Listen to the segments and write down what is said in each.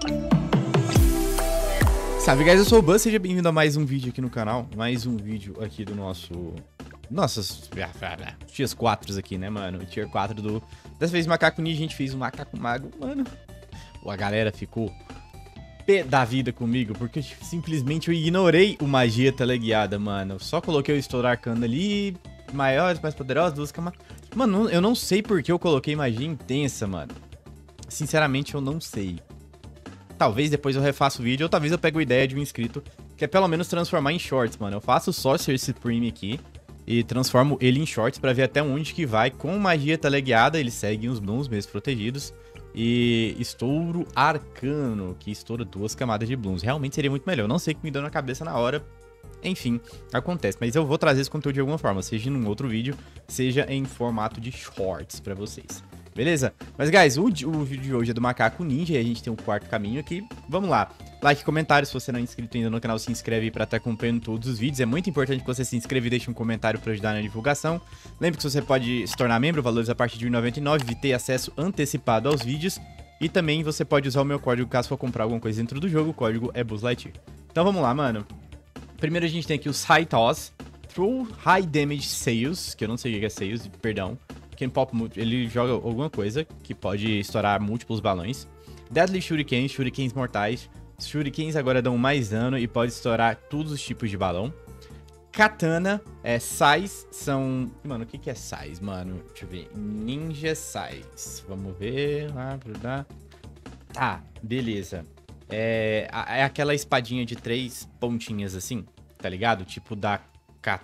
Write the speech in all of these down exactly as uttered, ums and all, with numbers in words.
Salve, guys, eu sou o Buzz, seja bem-vindo a mais um vídeo aqui no canal. Mais um vídeo aqui do nosso... Nossas... Tiers quatro aqui, né, mano? O Tier quatro do... Dessa vez, Macaco Ninja, a gente fez um Macaco Mago, mano. A galera ficou pé da vida comigo, porque simplesmente eu ignorei o magia teleguiada, mano. Só coloquei o estouro arcano ali, maiores, mais poderosos, duas camadas. Mano, eu não sei porque eu coloquei magia intensa, mano. Sinceramente, eu não sei. Talvez depois eu refaça o vídeo, ou talvez eu pegue a ideia de um inscrito, que é pelo menos transformar em shorts, mano. Eu faço o Sorcerer Supreme aqui e transformo ele em shorts pra ver até onde que vai. Com magia teleguiada, eles seguem os blooms mesmo protegidos. E estouro arcano, que estoura duas camadas de blooms. Realmente seria muito melhor. Eu não sei o que me deu na cabeça na hora. Enfim, acontece. Mas eu vou trazer esse conteúdo de alguma forma, seja em um outro vídeo, seja em formato de shorts pra vocês. Beleza? Mas, guys, o, o vídeo de hoje é do Macaco Ninja e a gente tem um quarto caminho aqui. Vamos lá. Like, comentário. Se você não é inscrito ainda no canal, se inscreve aí pra estar acompanhando todos os vídeos. É muito importante que você se inscreva e deixe um comentário pra ajudar na divulgação. Lembre que você pode se tornar membro, valores a partir de um real e noventa e nove centavos, e ter acesso antecipado aos vídeos. E também você pode usar o meu código caso for comprar alguma coisa dentro do jogo. O código é Buzz Lightyear. Então vamos lá, mano. Primeiro a gente tem aqui os High Toss, Through High Damage Sales, que eu não sei o que é Sales, perdão. Pop, ele joga alguma coisa que pode estourar múltiplos balões. Deadly Shuriken, Shurikens mortais. Shurikens agora dão mais dano e pode estourar todos os tipos de balão. Katana, é, Sais são... Mano, o que que é Sais, mano? Deixa eu ver. Ninja Sais. Vamos ver. Lá, lá. Tá, beleza. É, é aquela espadinha de três pontinhas assim, tá ligado? Tipo da Ka...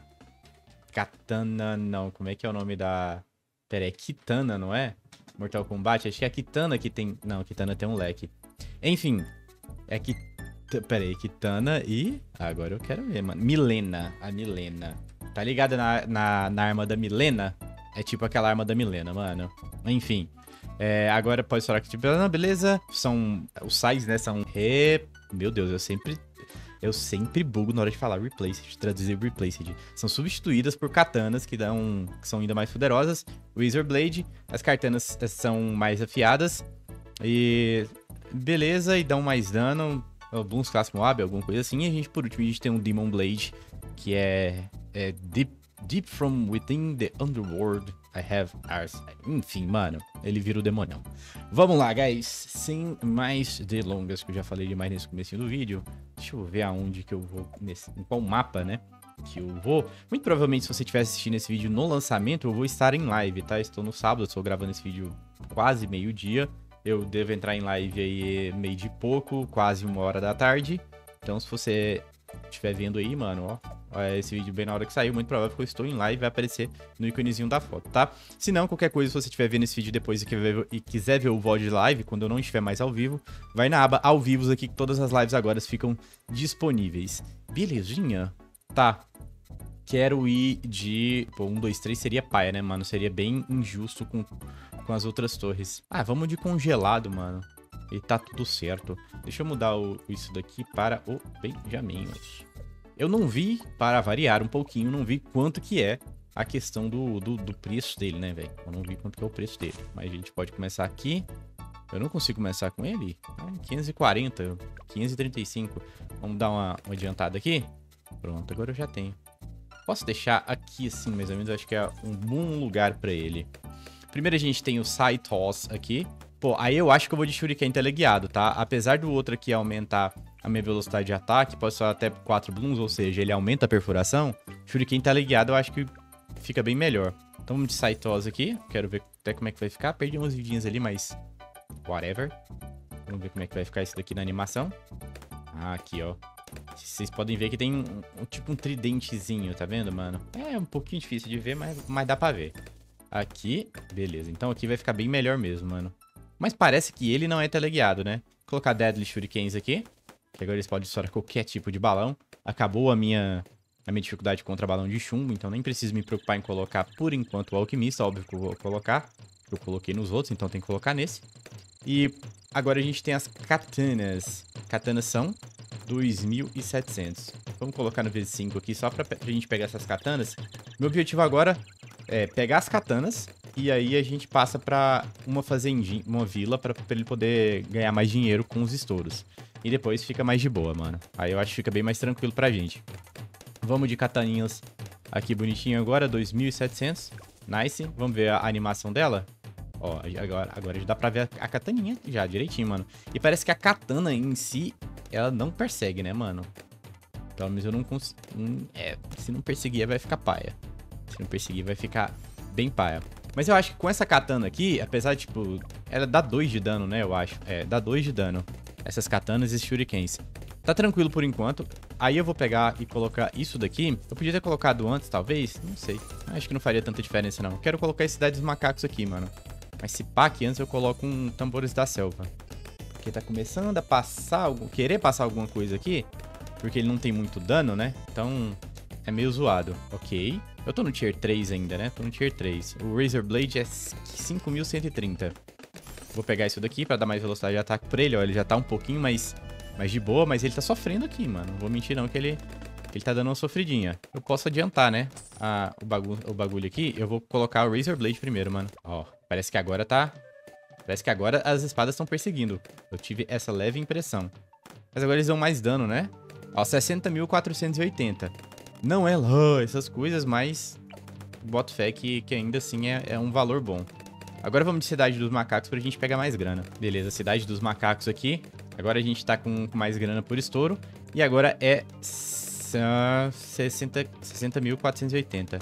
Katana, não. Como é que é o nome da... Pera, é Kitana, não é? Mortal Kombat? Acho que é a Kitana que tem... Não, a Kitana tem um leque. Enfim, é que... Pera aí, Kitana e... Agora eu quero ver, mano. Milena, a Milena. Tá ligada na, na, na arma da Milena? É tipo aquela arma da Milena, mano. Enfim. É, agora pode estourar aqui, tipo... Não, beleza. São... Os Sais, né, são... Re... Meu Deus, eu sempre... Eu sempre bugo na hora de falar replaced, traduzir replaced. São substituídas por katanas que dão, que são ainda mais poderosas. Razor Blade, as katanas são mais afiadas. E beleza, e dão mais dano. Alguns Class Moab, alguma coisa assim. E a gente, por último, a gente tem um Demon Blade, que é, é deep, deep from within the underworld. I have ours. Enfim, mano, ele vira o demonião. Vamos lá, guys. Sem mais delongas, que eu já falei demais nesse comecinho do vídeo. Deixa eu ver aonde que eu vou, nesse, em qual mapa, né, que eu vou. Muito provavelmente, se você estiver assistindo esse vídeo no lançamento, eu vou estar em live, tá? Estou no sábado, estou gravando esse vídeo quase meio-dia. Eu devo entrar em live aí meio de pouco, quase uma hora da tarde. Então, se você estiver vendo aí, mano, ó, esse vídeo bem na hora que saiu, muito provável que eu estou em live, vai aparecer no íconezinho da foto, tá? Se não, qualquer coisa, se você estiver vendo esse vídeo depois e quiser ver o V O D de live, quando eu não estiver mais ao vivo, vai na aba ao vivo aqui, que todas as lives agora ficam disponíveis. Belezinha? Tá. Quero ir de... Pô, um, dois, três seria paia, né, mano? Seria bem injusto com, com as outras torres. Ah, vamos de congelado, mano. E tá tudo certo. Deixa eu mudar o, isso daqui para o Benjamin. Eu não vi, para variar um pouquinho, não vi quanto que é a questão do, do, do preço dele, né, velho? Eu não vi quanto que é o preço dele. Mas a gente pode começar aqui. Eu não consigo começar com ele. Ah, quinhentos e quarenta, quinhentos e trinta e cinco. Vamos dar uma, uma adiantada aqui. Pronto, agora eu já tenho. Posso deixar aqui assim, mais ou menos. Acho que é um bom lugar pra ele. Primeiro a gente tem o Side Toss aqui. Pô, aí eu acho que eu vou de Shuriken teleguiado, tá? Apesar do outro aqui aumentar a minha velocidade de ataque, pode ser até quatro blooms, ou seja, ele aumenta a perfuração. Shuriken teleguiado eu acho que fica bem melhor. Então vamos de Side Toss aqui. Quero ver até como é que vai ficar. Perdi umas vidinhas ali, mas... Whatever. Vamos ver como é que vai ficar isso daqui na animação. Ah, aqui, ó. Vocês podem ver que tem um, um, tipo um tridentezinho, tá vendo, mano? É um pouquinho difícil de ver, mas, mas dá pra ver. Aqui, beleza. Então aqui vai ficar bem melhor mesmo, mano. Mas parece que ele não é teleguiado, né? Vou colocar Deadly Shurikens aqui. Que agora eles podem estourar qualquer tipo de balão. Acabou a minha, a minha dificuldade contra balão de chumbo. Então nem preciso me preocupar em colocar, por enquanto, o alquimista. Óbvio que eu vou colocar. Eu coloquei nos outros, então tem que colocar nesse. E agora a gente tem as katanas. Katanas são dois mil e setecentos. Vamos colocar no vezes cinco aqui, só pra, pra gente pegar essas katanas. Meu objetivo agora é pegar as katanas E aí a gente passa pra uma fazendinha, uma vila, pra, pra ele poder ganhar mais dinheiro com os estouros. E depois fica mais de boa, mano. Aí eu acho que fica bem mais tranquilo pra gente. Vamos de kataninhas aqui bonitinho agora, dois mil e setecentos. Nice. Vamos ver a animação dela. Ó, agora, agora já dá pra ver a kataninha já, direitinho, mano. E parece que a katana em si, ela não persegue, né, mano? Pelo menos eu não consigo... É, se não perseguir, vai ficar paia. Se não perseguir, vai ficar bem paia. Mas eu acho que com essa katana aqui, apesar de, tipo... Ela dá dois de dano, né, eu acho. É, dá dois de dano. Essas katanas e shurikens. Tá tranquilo por enquanto. Aí eu vou pegar e colocar isso daqui. Eu podia ter colocado antes, talvez. Não sei. Acho que não faria tanta diferença, não. Eu quero colocar a Cidade dos Macacos aqui, mano. Mas se pá, que antes eu coloco um Tambores da Selva. Porque tá começando a passar... Algum... Querer passar alguma coisa aqui. Porque ele não tem muito dano, né? Então... É meio zoado. Ok. Eu tô no tier três ainda, né? Tô no tier três. O Razor Blade é cinco mil cento e trinta. Vou pegar isso daqui pra dar mais velocidade de ataque pra ele. Ó, ele já tá um pouquinho mais, mais de boa, mas ele tá sofrendo aqui, mano. Não vou mentir não que ele, ele tá dando uma sofridinha. Eu posso adiantar, né? A, o, bagu o bagulho aqui. Eu vou colocar o Razor Blade primeiro, mano. Ó, parece que agora tá... Parece que agora as espadas estão perseguindo. Eu tive essa leve impressão. Mas agora eles dão mais dano, né? Ó, sessenta mil quatrocentos e oitenta. Não é lá essas coisas, mas boto fé que, que ainda assim é, é um valor bom. Agora vamos de Cidade dos Macacos pra gente pegar mais grana. Beleza, Cidade dos Macacos aqui. Agora a gente tá com, com mais grana por estouro. E agora é sessenta mil quatrocentos e oitenta.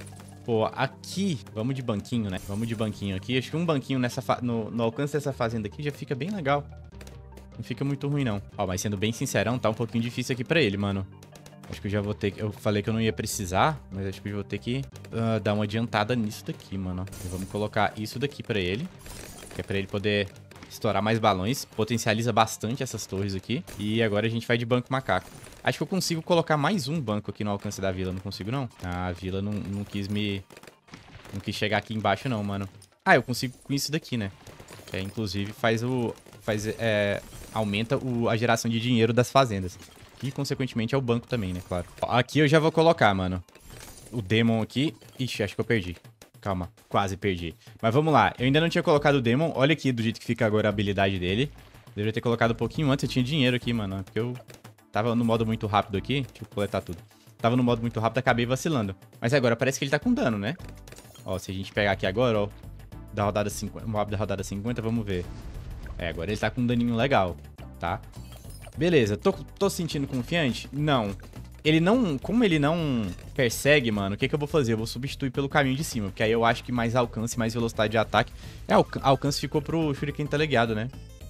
Pô, aqui... Vamos de banquinho, né? Vamos de banquinho aqui. Acho que um banquinho nessa fa... no, no alcance dessa fazenda aqui já fica bem legal. Não fica muito ruim, não. Ó, mas sendo bem sincerão, tá um pouquinho difícil aqui pra ele, mano. Acho que eu já vou ter que... Eu falei que eu não ia precisar, mas acho que eu vou ter que uh, dar uma adiantada nisso daqui, mano. E vamos colocar isso daqui pra ele. Que é pra ele poder estourar mais balões. Potencializa bastante essas torres aqui. E agora a gente vai de banco macaco. Acho que eu consigo colocar mais um banco aqui no alcance da vila. Não consigo, não? Ah, a vila não, não quis me... Não quis chegar aqui embaixo, não, mano. Ah, eu consigo com isso daqui, né? Que é, inclusive, faz o... Faz, é... Aumenta o, a geração de dinheiro das fazendas. E, consequentemente, é o banco também, né? Claro. Aqui eu já vou colocar, mano. O Demon aqui. Ixi, acho que eu perdi. Calma, quase perdi. Mas vamos lá. Eu ainda não tinha colocado o Demon. Olha aqui do jeito que fica agora a habilidade dele. Deveria ter colocado um pouquinho antes. Eu tinha dinheiro aqui, mano. Porque eu tava no modo muito rápido aqui. Deixa eu coletar tudo. Tava no modo muito rápido, acabei vacilando. Mas agora parece que ele tá com dano, né? Ó, se a gente pegar aqui agora, ó. Da rodada cinquenta. Mob da rodada cinquenta, vamos ver. É, agora ele tá com um daninho legal, tá? Beleza, tô, tô sentindo confiante? Não. Ele não... Como ele não persegue, mano, o que que eu vou fazer? Eu vou substituir pelo caminho de cima, porque aí eu acho que mais alcance, mais velocidade de ataque... É, o alcance ficou pro Shuriken teleguiado, né?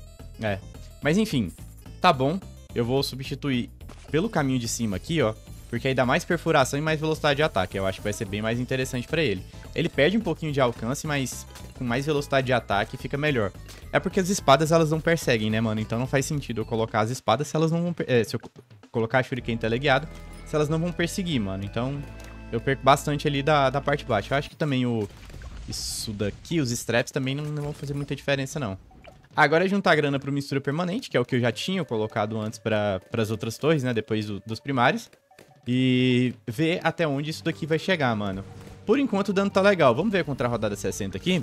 É. Mas enfim, tá bom. Eu vou substituir pelo caminho de cima aqui, ó. Porque aí dá mais perfuração e mais velocidade de ataque. Eu acho que vai ser bem mais interessante pra ele. Ele perde um pouquinho de alcance, mas com mais velocidade de ataque fica melhor. É porque as espadas, elas não perseguem, né, mano? Então não faz sentido eu colocar as espadas se elas não vão... É, se eu colocar a Shuriken teleguiado, se elas não vão perseguir, mano. Então eu perco bastante ali da, da parte de baixo. Eu acho que também o... Isso daqui, os straps também não, não vão fazer muita diferença, não. Agora é juntar grana pro mistura permanente, que é o que eu já tinha colocado antes para as outras torres, né? Depois do, dos primários. E ver até onde isso daqui vai chegar, mano. Por enquanto o dano tá legal. Vamos ver contra a rodada sessenta aqui.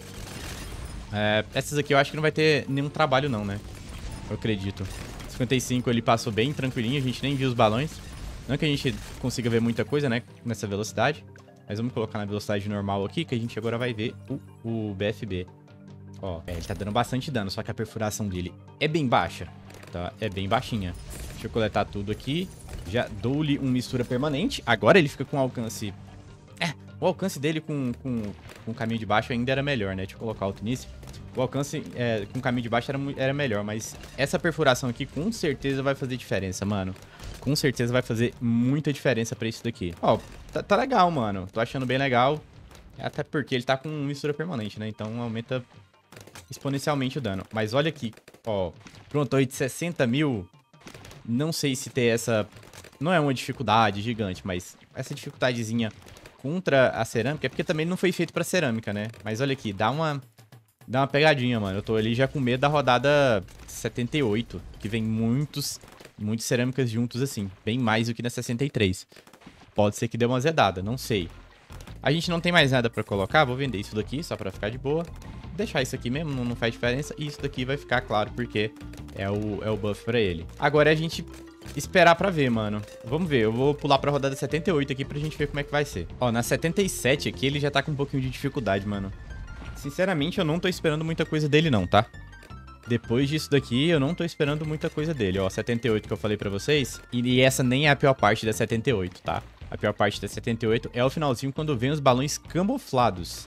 É, essas aqui eu acho que não vai ter nenhum trabalho não, né? Eu acredito. cinquenta e cinco ele passou bem tranquilinho. A gente nem viu os balões. Não que a gente consiga ver muita coisa, né? Nessa velocidade. Mas vamos colocar na velocidade normal aqui, que a gente agora vai ver o, o B F B. Ó, é, ele tá dando bastante dano, só que a perfuração dele é bem baixa. Tá? É bem baixinha. Deixa eu coletar tudo aqui. Já dou-lhe um mistura permanente. Agora ele fica com alcance... É, o alcance dele com, com, com o caminho de baixo ainda era melhor, né? Deixa eu colocar alto nisso. O alcance é, com o caminho de baixo era, era melhor, mas essa perfuração aqui com certeza vai fazer diferença, mano. Com certeza vai fazer muita diferença pra isso daqui. Ó, tá, tá legal, mano. Tô achando bem legal. Até porque ele tá com mistura permanente, né? Então aumenta exponencialmente o dano. Mas olha aqui, ó. Pronto, aí de sessenta mil. Não sei se ter essa... Não é uma dificuldade gigante, mas essa dificuldadezinha contra a cerâmica... É porque também não foi feito pra cerâmica, né? Mas olha aqui, dá uma... Dá uma pegadinha, mano. Eu tô ali já com medo da rodada setenta e oito. Que vem muitos... Muitas cerâmicas juntos assim. Bem mais do que na sessenta e três. Pode ser que dê uma zedada, não sei. A gente não tem mais nada pra colocar, vou vender isso daqui só pra ficar de boa. Deixar isso aqui mesmo, não, não faz diferença. E isso daqui vai ficar claro porque é o, é o buff pra ele. Agora é a gente esperar pra ver, mano. Vamos ver, eu vou pular pra rodada setenta e oito aqui pra gente ver como é que vai ser. Ó, na setenta e sete aqui ele já tá com um pouquinho de dificuldade, mano. Sinceramente, eu não tô esperando muita coisa dele não, tá? Depois disso daqui, eu não tô esperando muita coisa dele. Ó, setenta e oito que eu falei pra vocês. E essa nem é a pior parte da setenta e oito, tá? A pior parte da setenta e oito é o finalzinho quando vem os balões camuflados.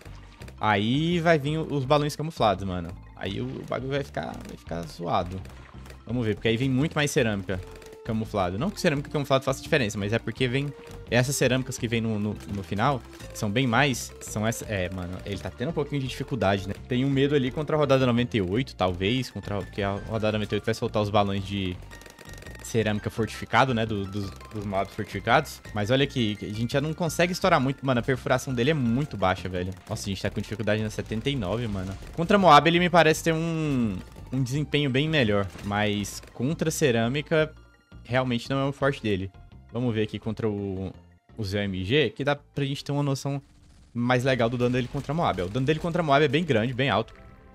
Aí vai vir os balões camuflados, mano. Aí o bagulho vai ficar, vai ficar zoado. Vamos ver, porque aí vem muito mais cerâmica camuflado. Não que cerâmica camuflado faça diferença, mas é porque vem... Essas cerâmicas que vem no, no, no final, são bem mais... São essa... É, mano, ele tá tendo um pouquinho de dificuldade, né? Tenho medo ali contra a rodada noventa e oito, talvez. Contra, porque a rodada noventa e oito vai soltar os balões de cerâmica fortificado, né? Do, dos, dos mobs fortificados. Mas olha aqui, a gente já não consegue estourar muito, mano. A perfuração dele é muito baixa, velho. Nossa, a gente tá com dificuldade na setenta e nove, mano. Contra Moab, ele me parece ter um, um desempenho bem melhor. Mas contra cerâmica, realmente não é o forte dele. Vamos ver aqui contra o, o Z M G, que dá pra gente ter uma noção mais legal do dano dele contra Moab. O dano dele contra Moab é bem grande, bem alto.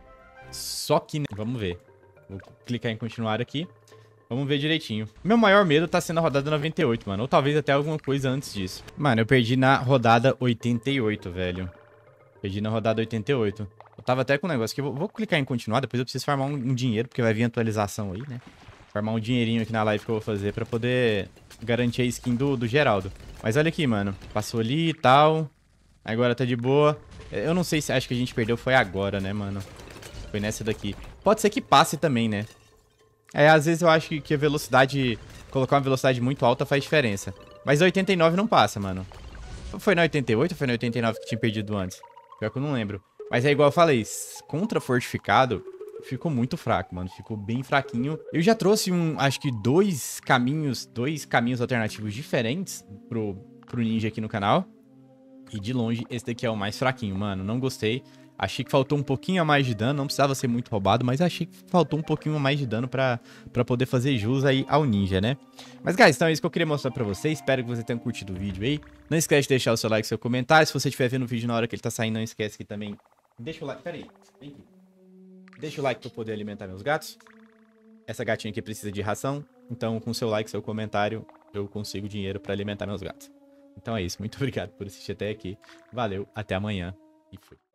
Só que, né? Vamos ver. Vou clicar em continuar aqui. Vamos ver direitinho. Meu maior medo tá sendo a rodada noventa e oito, mano. Ou talvez até alguma coisa antes disso. Mano, eu perdi na rodada oitenta e oito, velho. Perdi na rodada oitenta e oito. Eu tava até com um negócio que eu vou, vou clicar em continuar. Depois eu preciso farmar um, um dinheiro, porque vai vir atualização aí, né? Farmar um dinheirinho aqui na live que eu vou fazer pra poder garantir a skin do, do Geraldo. Mas olha aqui, mano. Passou ali e tal. Agora tá de boa. Eu não sei se acho que a gente perdeu foi agora, né, mano? Foi nessa daqui. Pode ser que passe também, né? É, às vezes eu acho que, que a velocidade... Colocar uma velocidade muito alta faz diferença. Mas a oitenta e nove não passa, mano. Foi na oitenta e oito ou foi na oitenta e nove que tinha perdido antes? Pior que eu não lembro. Mas é igual eu falei, contra fortificado... Ficou muito fraco, mano. Ficou bem fraquinho. Eu já trouxe um, acho que dois caminhos, dois caminhos alternativos diferentes pro, pro ninja aqui no canal. E de longe, esse daqui é o mais fraquinho, mano. Não gostei. Achei que faltou um pouquinho a mais de dano. Não precisava ser muito roubado, mas achei que faltou um pouquinho a mais de dano pra, pra poder fazer jus aí ao ninja, né? Mas, guys, então é isso que eu queria mostrar pra vocês. Espero que vocês tenham curtido o vídeo aí. Não esquece de deixar o seu like e seu comentário. Se você estiver vendo o vídeo na hora que ele tá saindo, não esquece que também... Deixa o like. Pera aí. Vem aqui. Deixa o like pra eu poder alimentar meus gatos. Essa gatinha aqui precisa de ração. Então, com seu like, seu comentário, eu consigo dinheiro pra alimentar meus gatos. Então é isso. Muito obrigado por assistir até aqui. Valeu, até amanhã e fui.